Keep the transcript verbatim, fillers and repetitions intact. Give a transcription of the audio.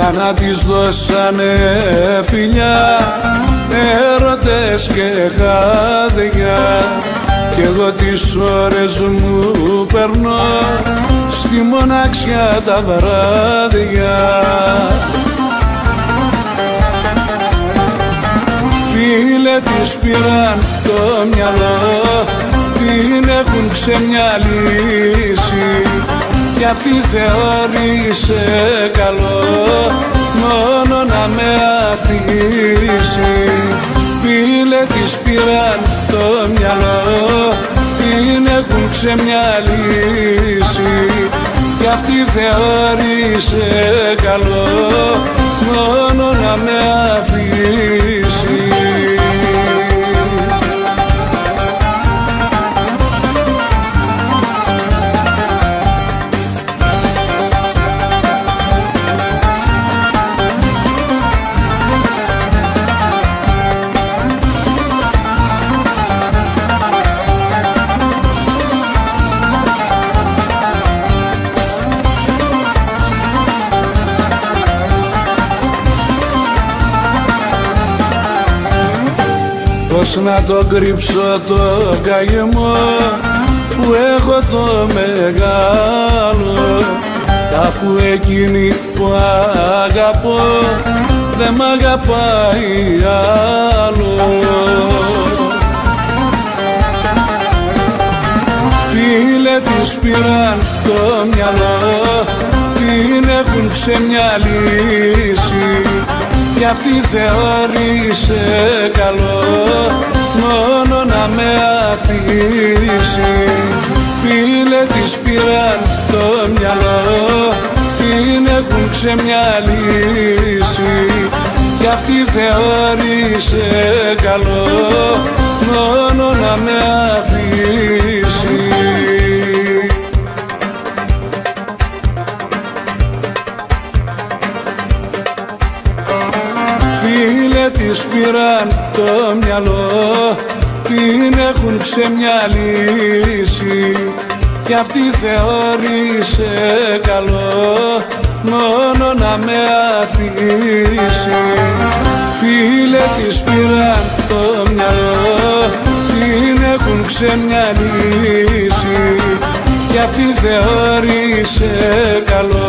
σαν να της δώσανε φιλιά έρωτες και χάδια, κι εγώ τις ώρες μου περνώ στη μοναξιά τα βράδια. Φίλε της πήραν το μυαλό, την έχουν ξεμυαλίσει κι αυτή θεώρησε καλό μόνο να με αφήσει. Φίλε της πήραν το μυαλό, την έχουν ξεμυαλίσει κι αυτή θεώρησε καλό μόνο να με αφήσει. Πώς να το κρύψω το καημό που έχω το μεγάλο, αφού εκείνη που αγαπώ δεν μ' αγαπάει άλλο. Φίλε της πήραν το μυαλό, την έχουν ξεμυαλίσει κι αυτή θεώρησε καλό μόνο να με αφήσει. Φίλε της πήραν το μυαλό, την έχουν ξεμυαλίσει κι αυτή θεώρησε καλό μόνο να με αφήσει. Φίλε της πήραν το μυαλό, την έχουν ξεμυαλίσει κι αυτή θεώρησε καλό μόνο να με αφήσει. Φίλε της πήραν το μυαλό, την έχουν ξεμυαλίσει κι αυτή θεώρησε καλό